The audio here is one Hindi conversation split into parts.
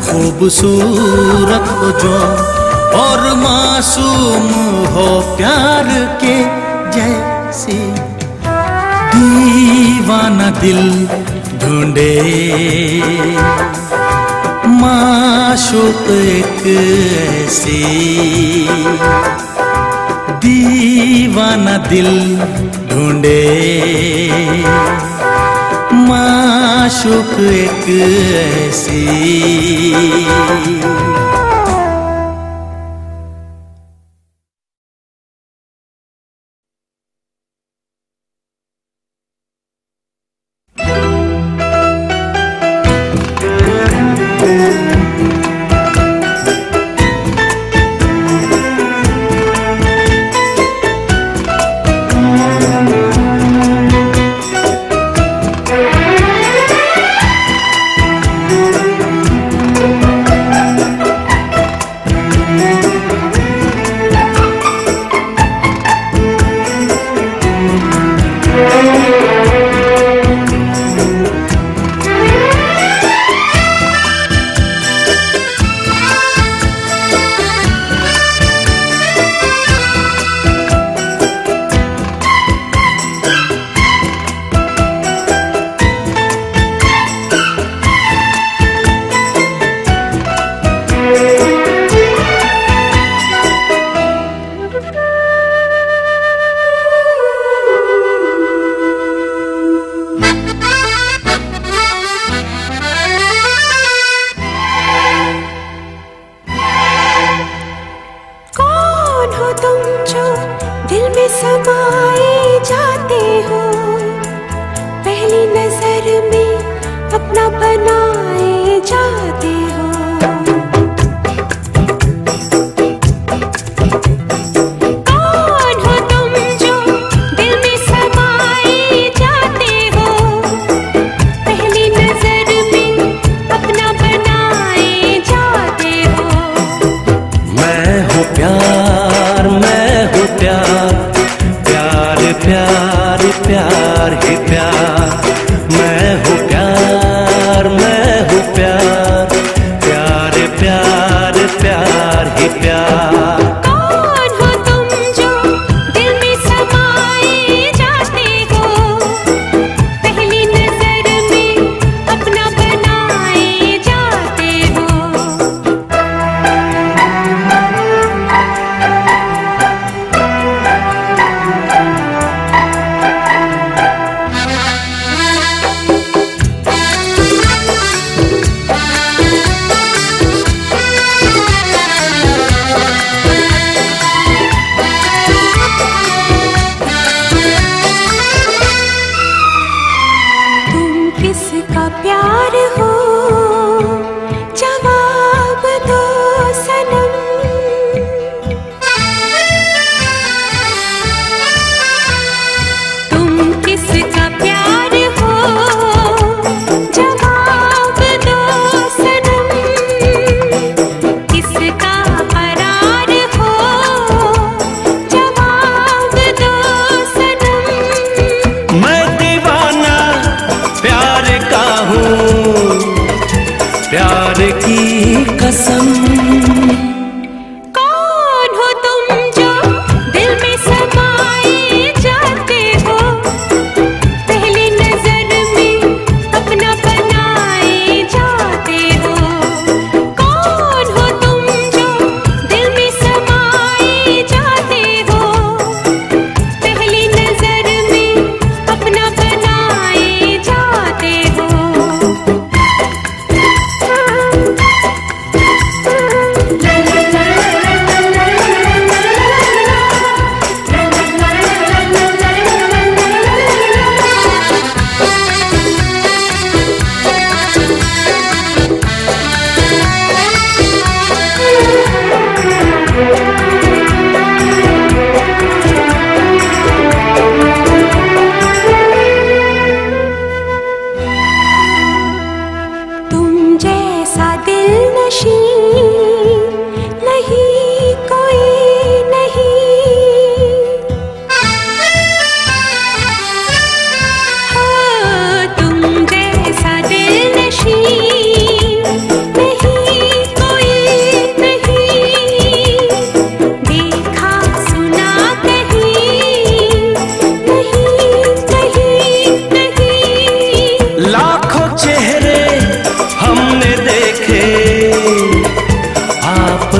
खूबसूरत हो जो और मासूम हो प्यार के जैसी। दीवाना दिल ढूंढे माशूक एक ऐसी। दीवाना दिल ढूंढे माशूक एक ऐसी।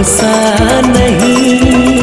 भरोसा नहीं।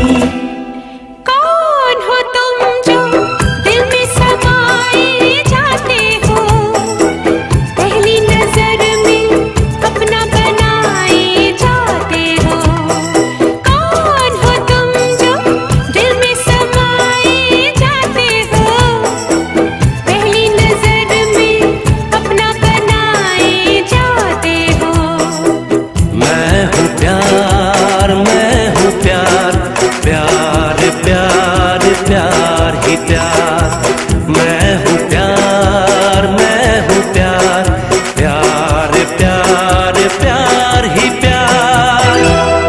कौन हो तुम जो दिल में समाए जाते हो, पहली नजर में अपना बनाए जाते हो। कौन हो तुम जो दिल में समाए जाते हो, पहली नजर में अपना बनाए जाते हो। मैं हूँ प्यार, मैं हूँ प्यार, प्यार प्यार प्यार ही प्यार। मैं हूँ प्यार, मैं हूँ प्यार, प्यार प्यार प्यार ही प्यार।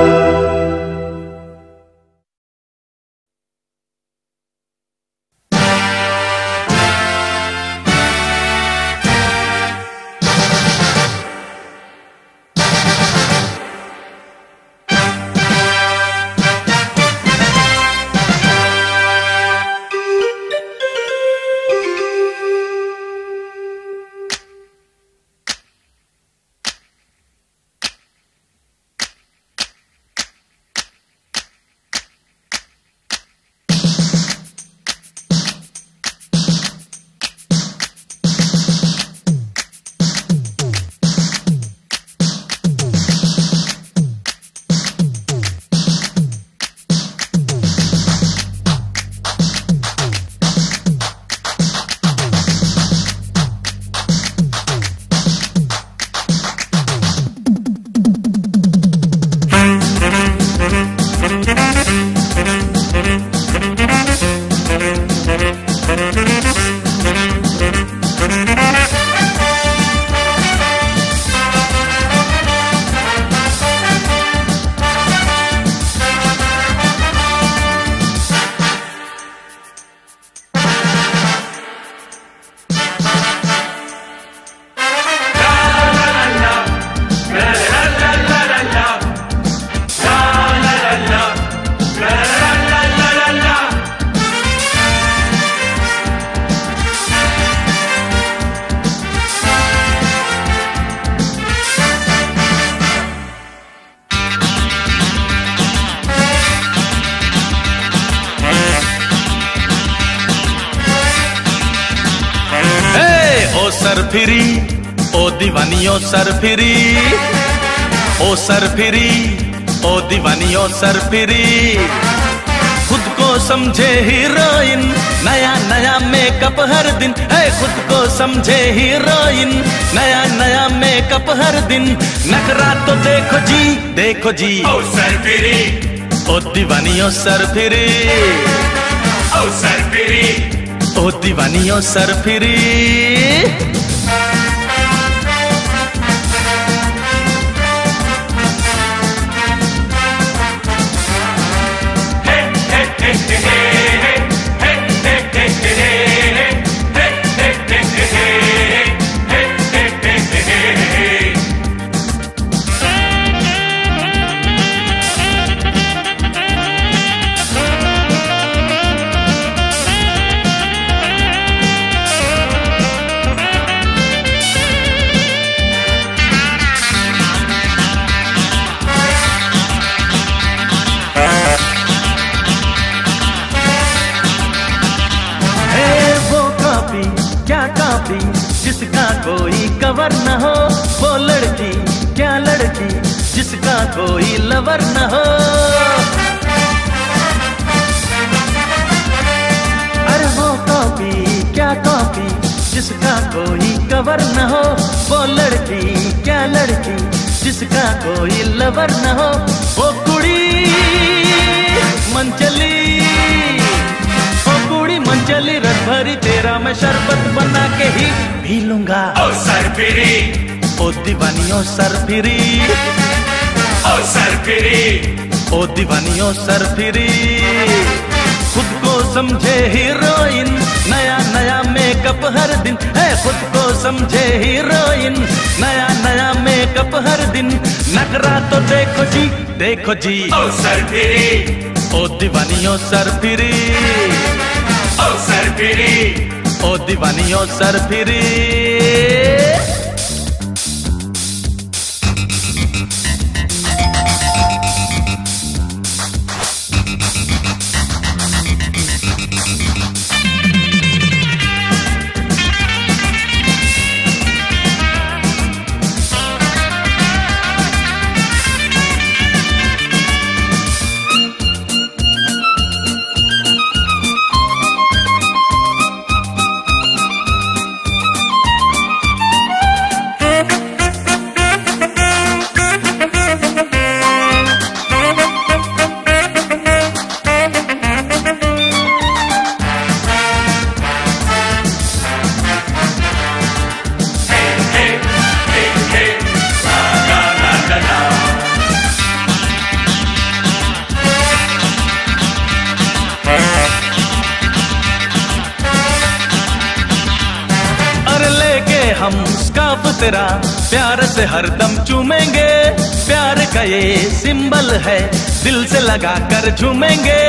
सरफिरी ओ दीवानियों सरफिरी, ओ सरफिरी ओ दीवानियों सरफिरी। खुद को समझे हीरोइन, नया नया मेकअप हर दिन है। खुद को समझे हीरोइन, नया नया मेकअप हर दिन। नखरा तो देखो जी, देखो जी ओ सरफिरी, ओ दीवानियों सरफिरी, ओ सरफिरी, ओ दीवानियों सरफिरी। जिसका कोई कवर न हो, वो लड़की क्या लड़की जिसका कोई लवर न हो। अरे वो कॉपी क्या कॉपी जिसका कोई कवर न हो, वो लड़की क्या लड़की जिसका कोई लवर न हो। वो कुड़ी मन चली, ओ कुड़ी मन चली रस भरी तेरा मैं शरबत बना के ही पी लूंगा। ओ सरफिरी, ओ दीवानियों सरफिरी, ओ सरफिरी, ओ दीवानियों सरफिरी। खुद को समझे हीरोइन, नया नया मेकअप हर दिन है। खुद को समझे हीरोइन, नया नया मेकअप हर दिन। नखरा तो देखो जी, देखो जी ओ सरफिरी, ओ दीवानियों सरफिरी, ओ सरफिरी, ओ दीवानियों सरफिरी। स्कार्फ तेरा प्यार से हरदम चूमेंगे, प्यार का ये सिंबल है, दिल से लगा कर झूमेंगे।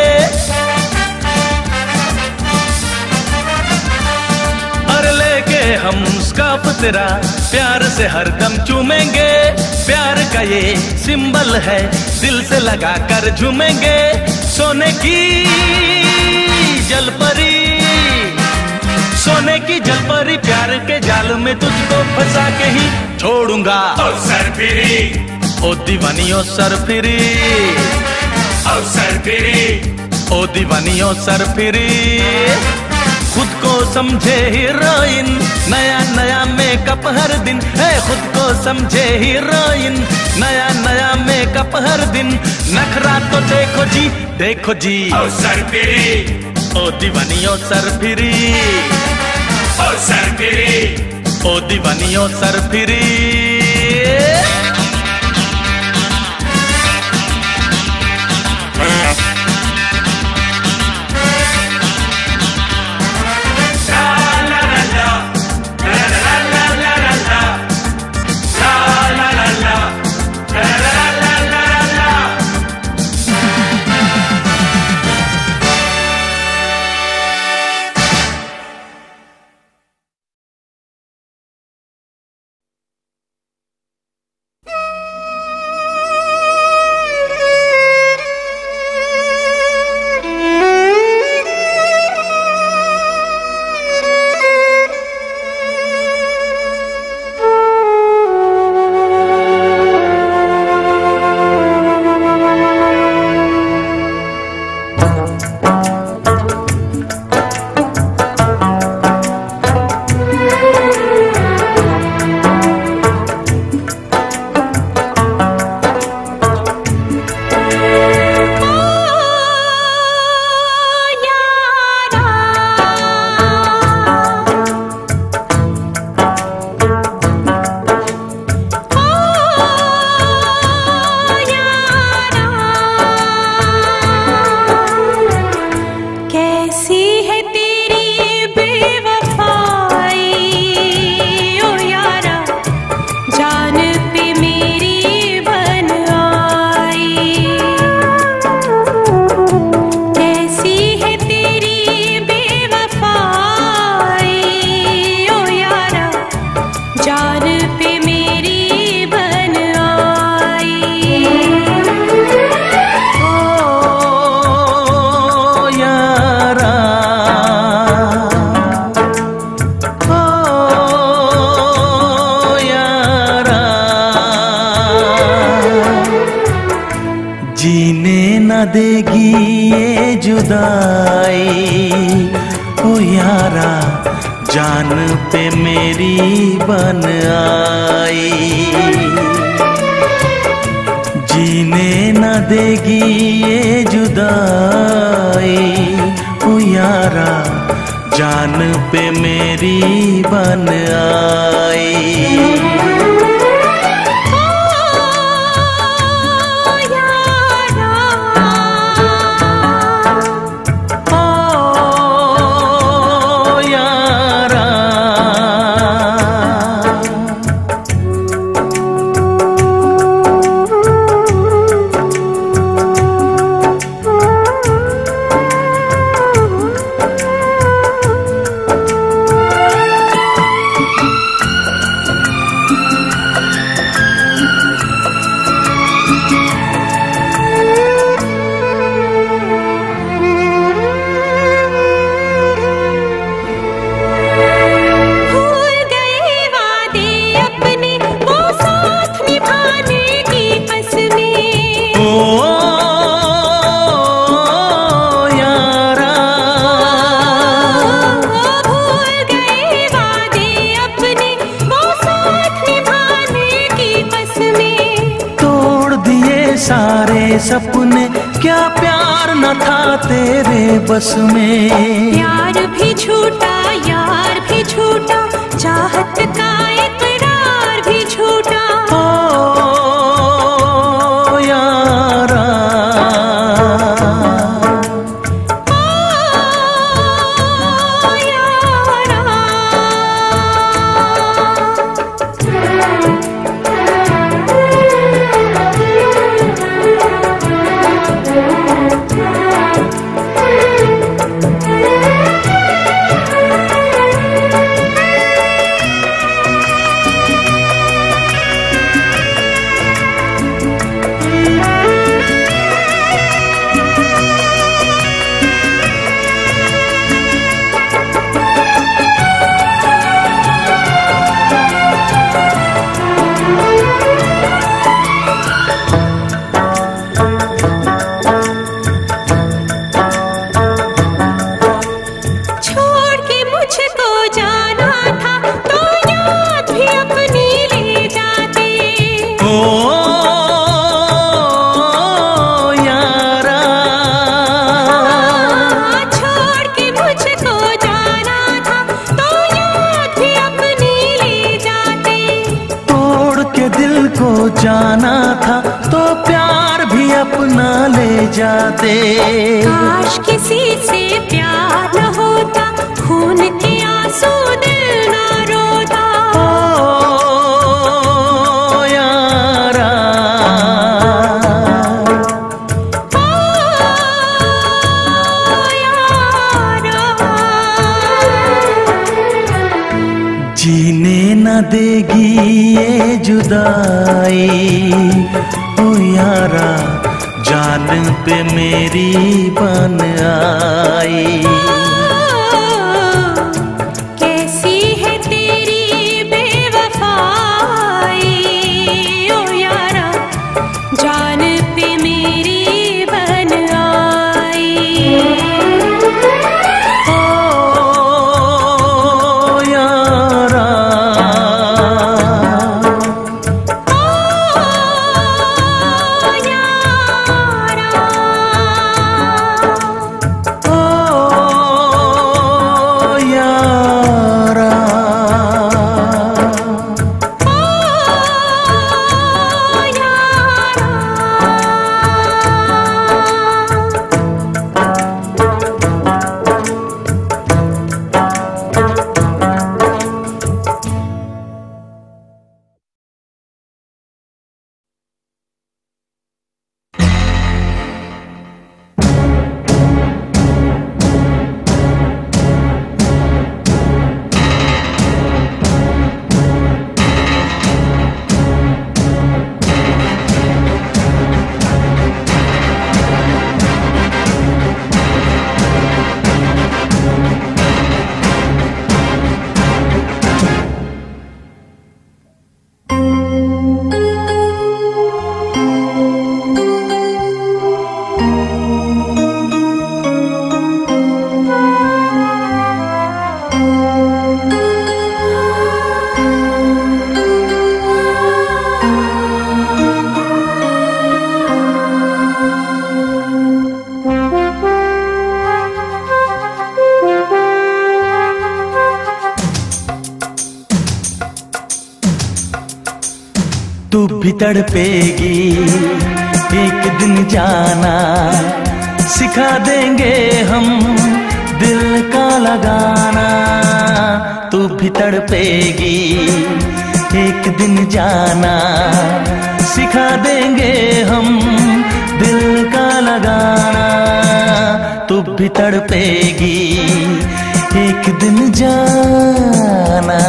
और लेके हम स्कार्फ तेरा प्यार से हरदम चूमेंगे, प्यार का ये सिंबल है, दिल से लगा कर झूमेंगे। सोने की जलपरी, सोने की जलपरी, प्यार के जाल में तुझको फंसा के ही छोड़ूंगा। ओ सरफिरी, ओ दीवानी ओ सरफिरी, ओ सरफिरी, ओ दीवानी ओ सरफिरी। खुद को समझे हीरोइन, नया नया मेकअप हर दिन है, खुद को समझे हीरोइन, नया नया मेकअप हर दिन। नखरा तो देखो जी, देखो जी, ओ सरफिरी, ओ दीवानी ओ सरफिरी, ओ सरफिरी, ओ दीवानी ओ सरफिरी। देगी ये जुदाई, ओ यारा जान पे मेरी बन आई। जीने न देगी ये जुदाई, ओ यारा जान पे मेरी बन आई। सारे सपने क्या प्यार न था तेरे बस में। प्यार भी झूठा यार भी झूठा, चाहत का इकरार भी झूठा। ओ यारा ओ यारा जाना था तो प्यार भी अपना ले जाते। काश किसी से प्यार न होता, खून के आंसू दिल न रोता। ओ यारा, जीने न देगी ये जुदाई। ओ यारा, जान पे मेरी बन आई। कैसी है तेरी बेवफाई, ओ यारा, जान पे मेरी बन आई। तू भी तड़पेगी एक दिन जाना, सिखा देंगे हम दिल का लगाना। तू भी तड़पेगी एक दिन जाना, सिखा देंगे हम दिल का लगाना। तू भी तड़पेगी एक दिन जाना।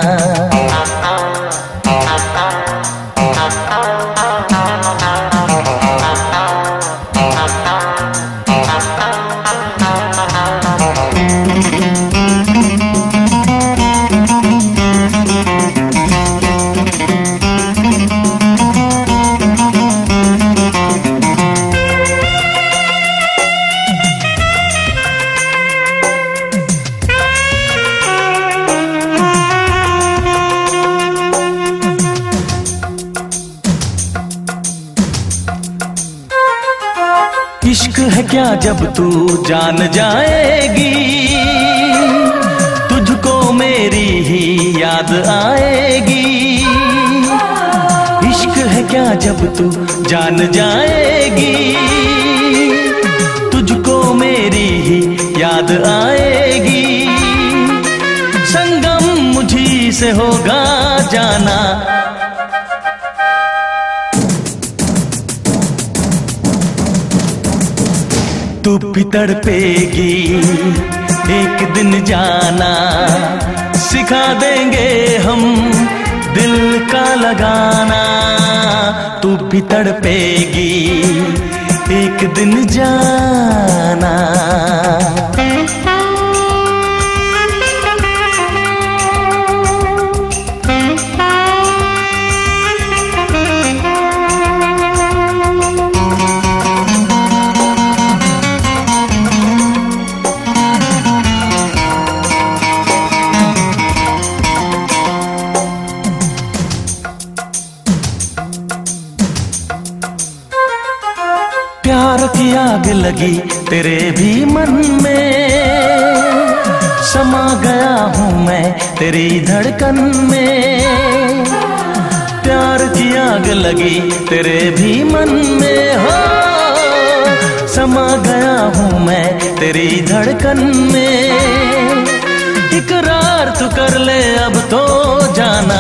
इश्क है क्या जब तू जान जाएगी, तुझको मेरी ही याद आएगी। इश्क है क्या जब तू जान जाएगी, तुझको मेरी ही याद आएगी। संगम मुझी से होगा जाना, तू भी तड़पेगी एक दिन जाना। सिखा देंगे हम दिल का लगाना। तू भी तड़पेगी एक दिन जाना। प्यार की आग लगी तेरे भी मन में, समा गया हूँ मैं तेरी धड़कन में। प्यार की आग लगी तेरे भी मन में, हो समा गया हूँ मैं तेरी धड़कन में। इकरार तू कर ले अब तो जाना,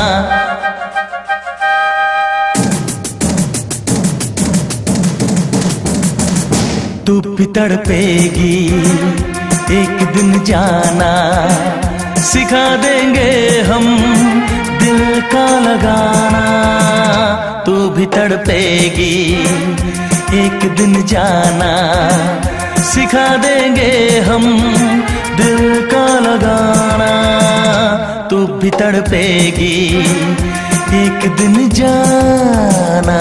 तू भी तड़पेगी एक दिन जाना। सिखा देंगे हम दिल का लगाना, तू भी तड़पेगी एक दिन जाना। सिखा देंगे हम दिल का लगाना, तू भी तड़पेगी एक दिन जाना।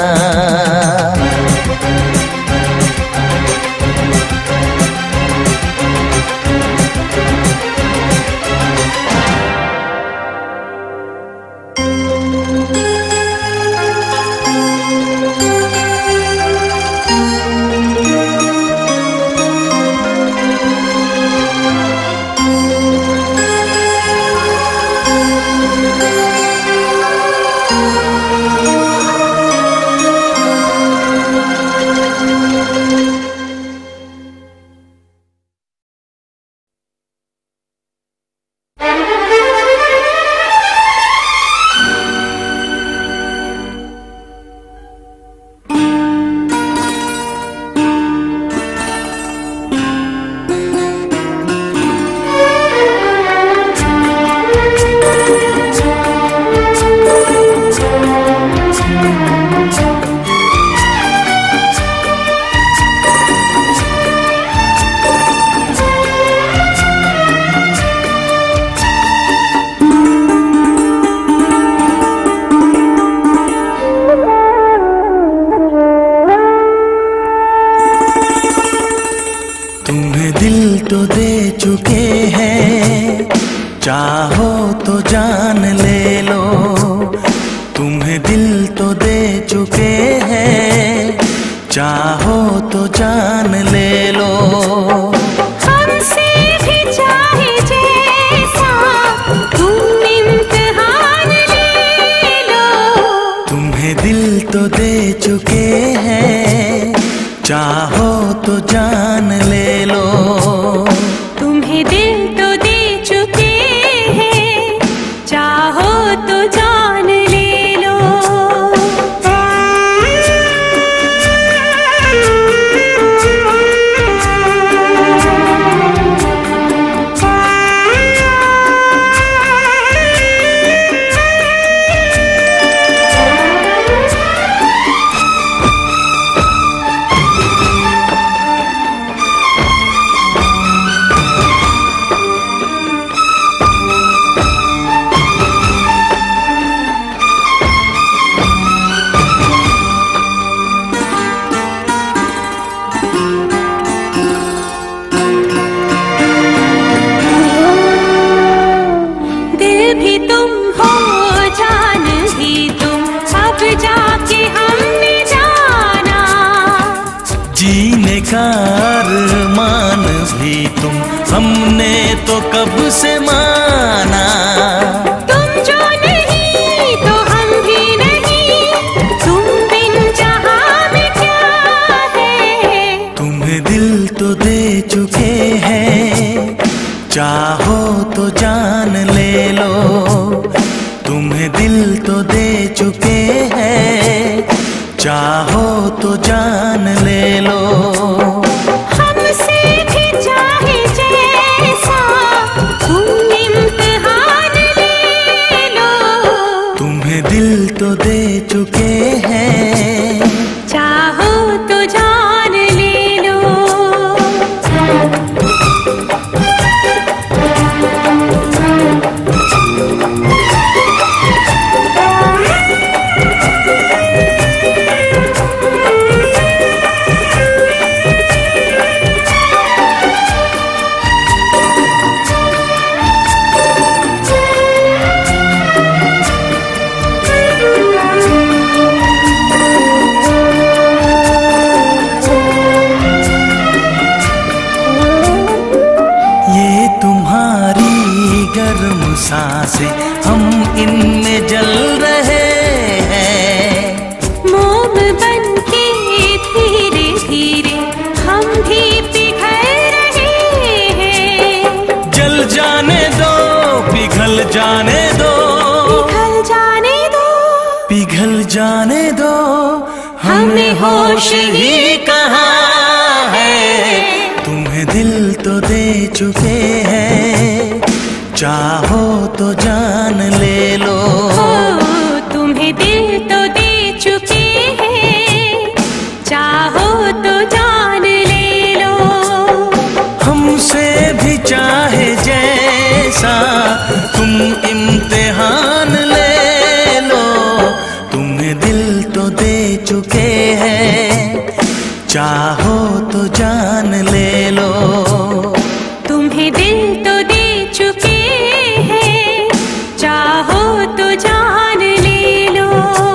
चाहो तो जान ले लो, तुम्हें दिल तो दे चुके हैं, चाहो तो जान ले लो। हमसे भी चाहे जैसा तुम इम्तिहान ले लो, तुम्हें दिल तो दे चुके हैं, चाहो तो जान ले लो। तुम्हें दिल तो दे चुके हैं, चाहो तो जान ले लो। जीने का अरमान भी तुम, हमने तो कब से माना। तुम जो नहीं तो हम भी नहीं, तुम बिन जहां में क्या है। तुम्हें दिल तो दे चुके हैं, चाहो तो जान ले लो। तुम्हें दिल तो दे चुके हैं, चाहो तो जान ले लो। हमसे भी चाहे जैसा तुम इम्तिहान ले लो, तुम्हें दिल तो दे चुके हैं, चाहो तो जान ले लो। सांसें हम इनमें जल रहे हैं। मोम बनके धीरे धीरे हम भी पिघल रहे हैं। जल जाने दो, पिघल जाने दो, पिघल जाने दो, पिघल जाने दो, हमें होश ही कहाँ है। तुम्हें दिल तो दे चुके हैं, चाहो तो जान ले लो। तुम्हें दिल तो दे चुके हैं, चाहो तो जान ले लो। हमसे भी चाहे जैसा तुम इम्तिहान ले लो। तुम्हें दिल तो दे चुके हैं, चाहो तो जान ले लो। तुम्हें दिल तो दे चुके हैं, चाहो तो जान ले लो।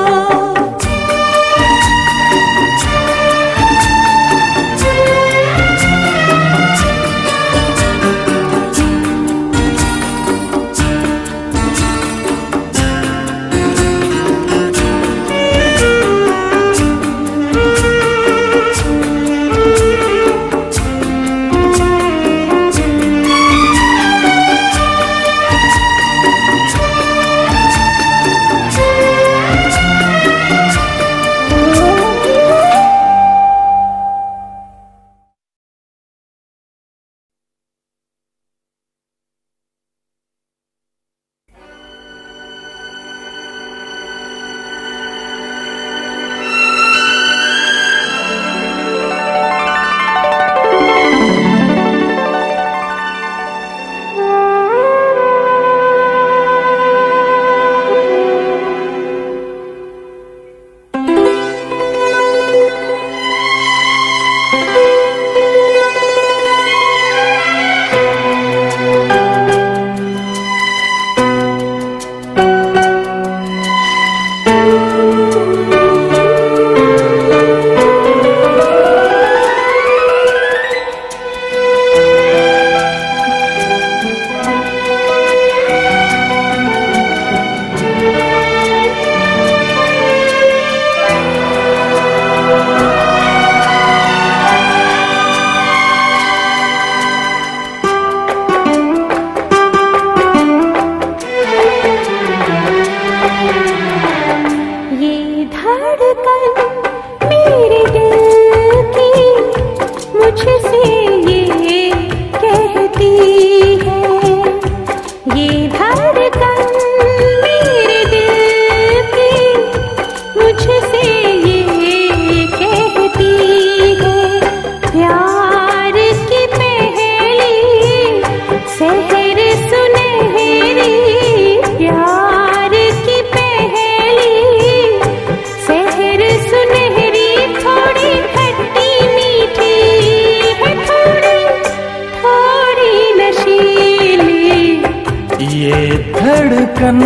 धड़कन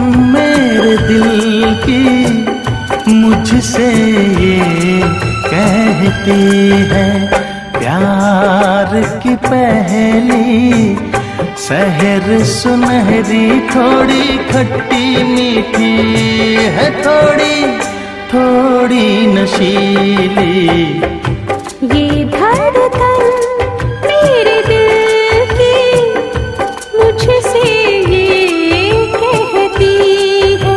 मेरे दिल की मुझसे ये कहती है, प्यार की पहली सहर सुनहरी थोड़ी खट्टी मीठी है, थोड़ी थोड़ी नशीली। ये धड़कन मेरे दिल की मुझसे ये कहती है।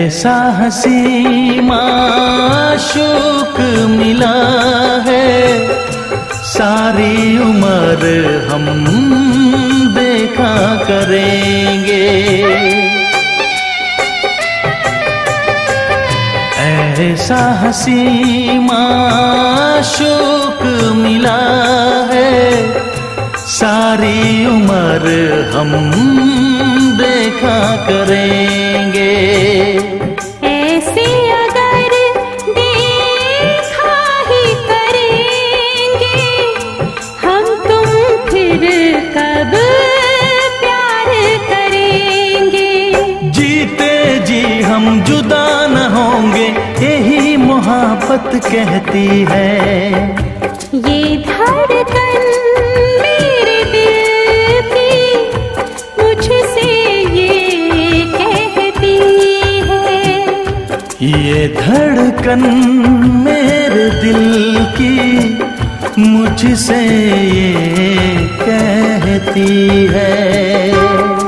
ऐसा हंसी माशूक मिला है, सारी उम्र हम देखा करेंगे। ऐसा हंसी माशूक मिला है, सारी उम्र हम देखा करेंगे। ऐसे अगर देखा ही करेंगे, हम तुम फिर कब प्यार करेंगे। जीते जी हम जुदा न होंगे, यही मोहब्बत कहती है। ये धड़कन मेरे दिल की मुझसे ये कहती है। ये धड़कन मेरे दिल की मुझसे ये कहती है।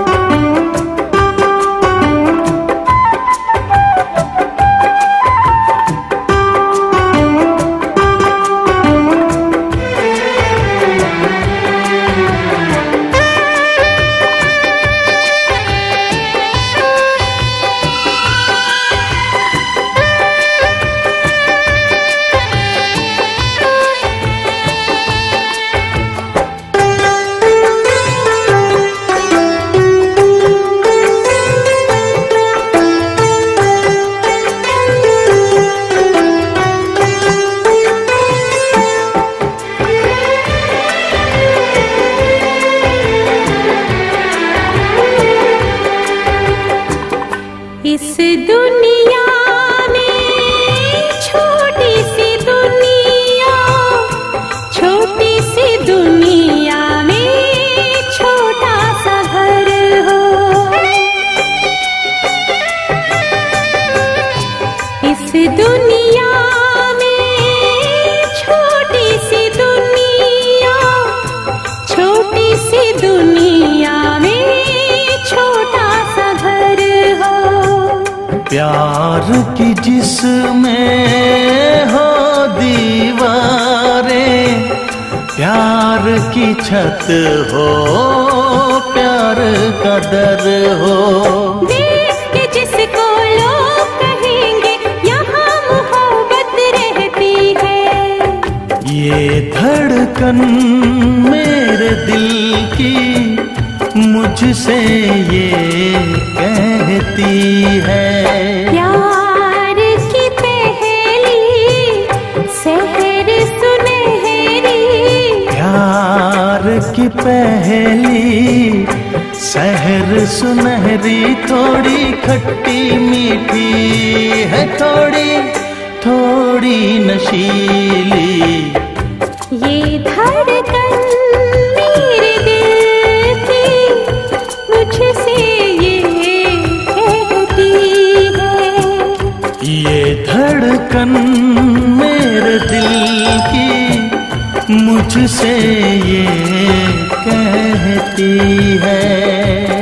इस दुनिया में छोटी सी दुनिया, छोटी सी दुनिया में छोटा सा घर हो। इस दुनिया में छोटी सी दुनिया, छोटी सी दुनिया में छोटा सा घर हो। प्यार की जिसमें हो दीवारें, प्यार की छत हो, प्यार का दर हो। देख के जिसको लोग कहेंगे यहाँ मोहब्बत रहती है। ये धड़कन मेरे दिल की मुझसे ये कहती है। प्यार की पहली सहर सुनहरी, प्यार की पहली सहर सुनहरी, थोड़ी खट्टी मीठी है, थोड़ी थोड़ी नशीली। ये धड़कन मेरे दिल की मुझसे ये कहती है। ये धड़कन मेरे दिल की मुझसे ये कहती है।